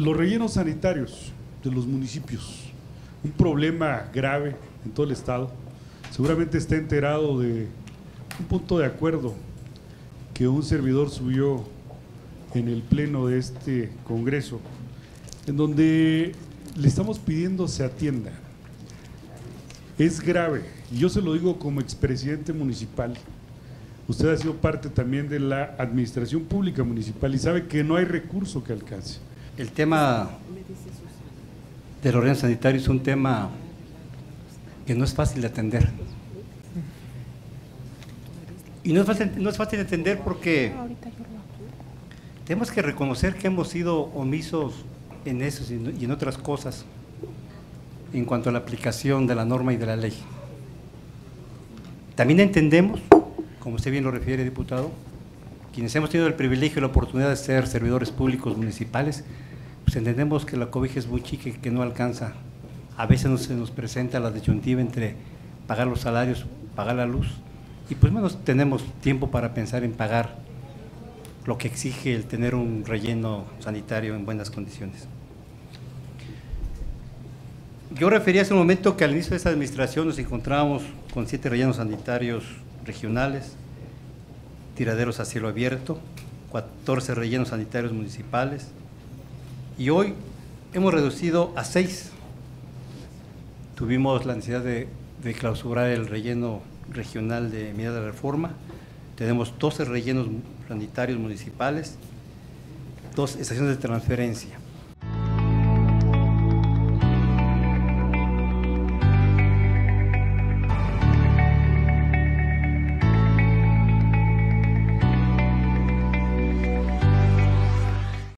Los rellenos sanitarios de los municipios, un problema grave en todo el estado. Seguramente está enterado de un punto de acuerdo que un servidor subió en el pleno de este Congreso, en donde le estamos pidiendo se atienda. Es grave, y yo se lo digo como expresidente municipal. Usted ha sido parte también de la administración pública municipal y sabe que no hay recurso que alcance. El tema de los rellenos sanitarios es un tema que no es fácil de atender. Y no es fácil de entender porque tenemos que reconocer que hemos sido omisos en eso y en otras cosas en cuanto a la aplicación de la norma y de la ley. También entendemos, como usted bien lo refiere, diputado, quienes hemos tenido el privilegio y la oportunidad de ser servidores públicos municipales, pues entendemos que la cobija es muy chica y que no alcanza. A veces se nos presenta la disyuntiva entre pagar los salarios, pagar la luz, y pues menos tenemos tiempo para pensar en pagar lo que exige el tener un relleno sanitario en buenas condiciones. Yo refería hace un momento que al inicio de esta administración nos encontrábamos con 7 rellenos sanitarios regionales, tiraderos a cielo abierto, 14 rellenos sanitarios municipales, y hoy hemos reducido a 6. Tuvimos la necesidad de clausurar el relleno regional de Medida de Reforma. Tenemos 12 rellenos sanitarios municipales, 2 estaciones de transferencia.